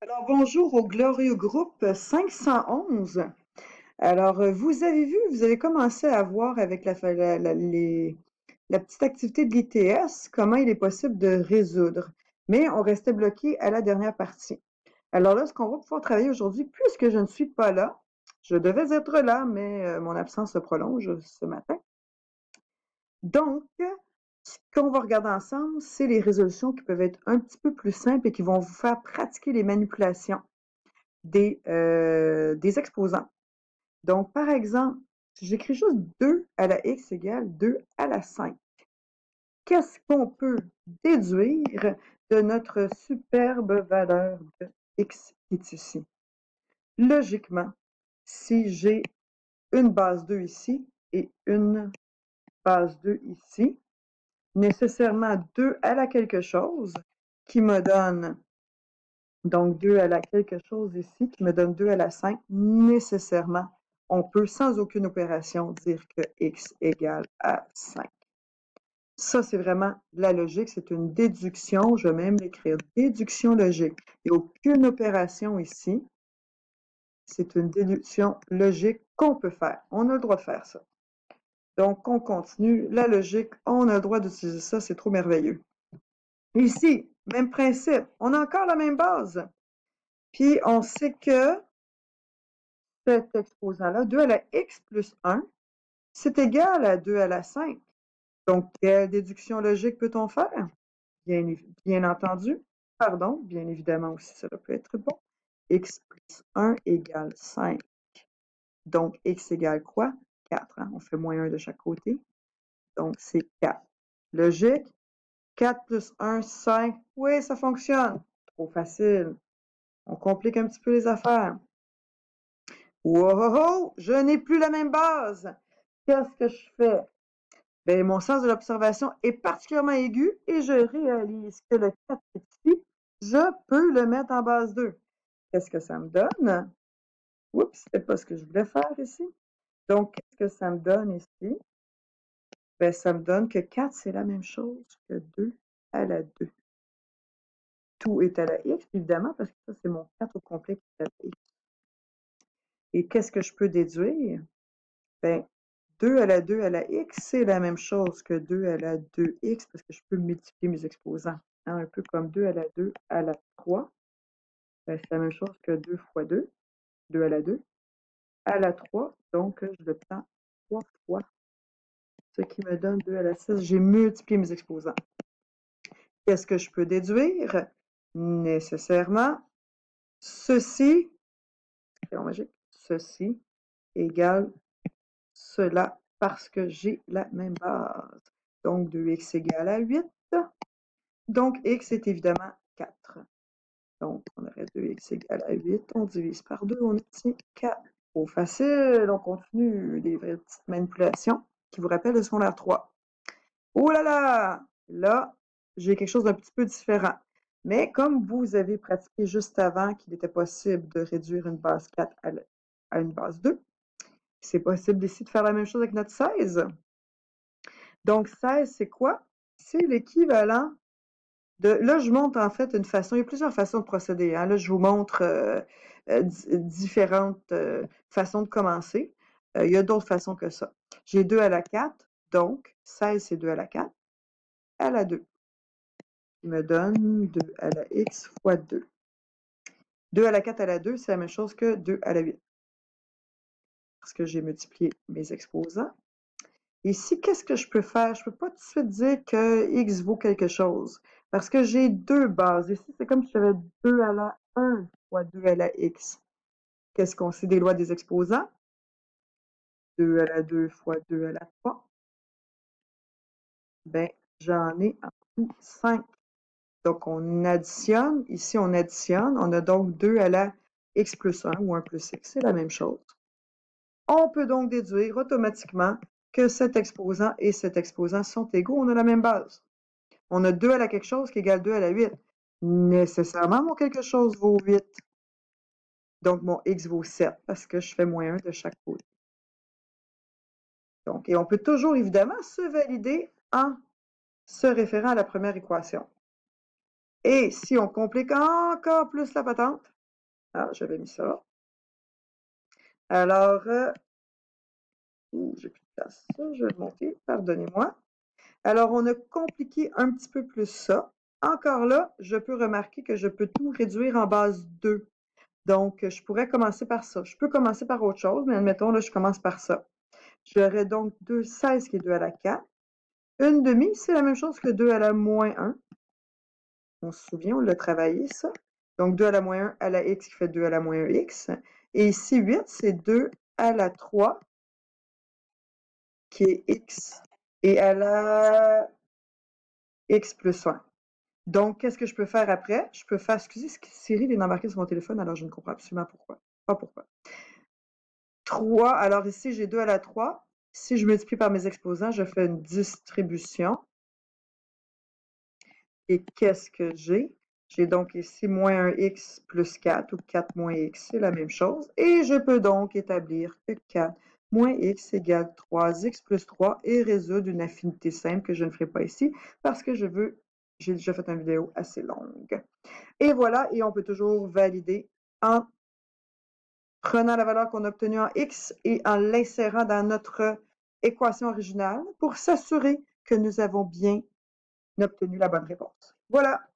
Alors, bonjour au glorieux groupe 511. Alors, vous avez vu, vous avez commencé à voir avec la petite activité de l'ITS comment il est possible de résoudre. Mais on restait bloqué à la dernière partie. Alors là, ce qu'on va pouvoir travailler aujourd'hui, puisque je ne suis pas là, je devais être là, mais mon absence se prolonge ce matin. Donc, ce qu'on va regarder ensemble, c'est les résolutions qui peuvent être un petit peu plus simples et qui vont vous faire pratiquer les manipulations des exposants. Donc, par exemple, si j'écris juste 2 à la x égale 2 à la 5, qu'est-ce qu'on peut déduire de notre superbe valeur de x qui est ici? Logiquement, si j'ai une base 2 ici et une base 2 ici, nécessairement 2 à la quelque chose qui me donne donc 2 à la quelque chose ici qui me donne 2 à la 5, nécessairement, on peut sans aucune opération dire que x égale à 5. Ça, c'est vraiment la logique, c'est une déduction, je vais même l'écrire, déduction logique. Il n'y a aucune opération ici, c'est une déduction logique qu'on peut faire. On a le droit de faire ça. Donc, on continue. La logique, on a le droit d'utiliser ça, c'est trop merveilleux. Ici, même principe, on a encore la même base. Puis, on sait que cet exposant-là, 2 à la x plus 1, c'est égal à 2 à la 5. Donc, quelle déduction logique peut-on faire? Bien entendu, pardon, bien évidemment aussi, cela peut être bon. X plus 1 égale 5. Donc, x égale quoi? 4. Hein? On fait moins 1 de chaque côté. Donc, c'est 4. Logique. 4 plus 1, 5. Oui, ça fonctionne. Trop facile. On complique un petit peu les affaires. Wow, je n'ai plus la même base. Qu'est-ce que je fais? Bien, mon sens de l'observation est particulièrement aigu et je réalise que le 4 ici, je peux le mettre en base 2. Qu'est-ce que ça me donne? Oups, c'était pas ce que je voulais faire ici. Donc, qu'est-ce que ça me donne ici? Bien, ça me donne que 4, c'est la même chose que 2 à la 2. Tout est à la x, évidemment, parce que ça, c'est mon 4 au complet qui est à la x. Et qu'est-ce que je peux déduire? Bien, 2 à la 2 à la x, c'est la même chose que 2 à la 2x parce que je peux multiplier mes exposants. Hein, un peu comme 2 à la 2 à la 3. Ben, c'est la même chose que 2 fois 2, 2 à la 2, à la 3. Donc, je le prends 3 fois, ce qui me donne 2 à la 6. J'ai multiplié mes exposants. Qu'est-ce que je peux déduire? Nécessairement, ceci, crayon magique, ceci égale cela parce que j'ai la même base. Donc, 2x égale à 8. Donc, x est évidemment 4. Donc, on aurait 2x égale à 8. On divise par 2, on obtient 4. Trop facile. On continue les vraies petites manipulations qui vous rappellent le secondaire 3. Oh là là! Là, j'ai quelque chose d'un petit peu différent. Mais comme vous avez pratiqué juste avant qu'il était possible de réduire une base 4 à une base 2, c'est possible ici de faire la même chose avec notre 16. Donc, 16, c'est quoi? C'est l'équivalent de... Là, je montre en fait une façon. Il y a plusieurs façons de procéder. Hein. Là, je vous montre différentes façons de commencer. Il y a d'autres façons que ça. J'ai 2 à la 4, donc 16, c'est 2 à la 4 à la 2. Qui me donne 2 à la x fois 2. 2 à la 4 à la 2, c'est la même chose que 2 à la 8. Parce que j'ai multiplié mes exposants. Ici, qu'est-ce que je peux faire? Je ne peux pas tout de suite dire que x vaut quelque chose. Parce que j'ai deux bases. Ici, c'est comme si j'avais 2 à la 1 fois 2 à la x. Qu'est-ce qu'on sait des lois des exposants? 2 à la 2 fois 2 à la 3. Ben, j'en ai en tout 5. Donc, on additionne. Ici, on additionne. On a donc 2 à la x plus 1 ou 1 plus x. C'est la même chose. On peut donc déduire automatiquement que cet exposant et cet exposant sont égaux. On a la même base. On a 2 à la quelque chose qui égale 2 à la 8. Nécessairement, mon quelque chose vaut 8. Donc, mon x vaut 7 parce que je fais moins 1 de chaque côté. Donc, et on peut toujours, évidemment, se valider en se référant à la première équation. Et si on complique encore plus la patente, Ah, j'avais mis ça. Alors, j'ai plus de place. Ça, je vais le monter. Pardonnez-moi. Alors, on a compliqué un petit peu plus ça. Encore là, je peux remarquer que je peux tout réduire en base 2. Donc, je pourrais commencer par ça. Je peux commencer par autre chose, mais admettons, là, je commence par ça. J'aurais donc 2/16 qui est 2 à la 4. Une demi, c'est la même chose que 2 à la moins 1. On se souvient, on l'a travaillé, ça. Donc, 2 à la moins 1 à la x qui fait 2 à la moins 1 x. Et ici, 8, c'est 2 à la 3 qui est x et à la x plus 1. Donc, qu'est-ce que je peux faire après? Je peux faire, excusez, Siri vient d'embarquer sur mon téléphone, alors je ne comprends absolument pourquoi. Pas pourquoi. 3, alors ici, j'ai 2 à la 3. Si je multiplie par mes exposants, je fais une distribution. Et qu'est-ce que j'ai? J'ai donc ici moins 1x plus 4 ou 4 moins x, c'est la même chose. Et je peux donc établir que 4 moins x égale 3x plus 3 et résoudre une affinité simple que je ne ferai pas ici parce que j'ai déjà fait une vidéo assez longue. Et voilà, et on peut toujours valider en prenant la valeur qu'on a obtenue en x et en l'insérant dans notre équation originale pour s'assurer que nous avons bien obtenu la bonne réponse. Voilà.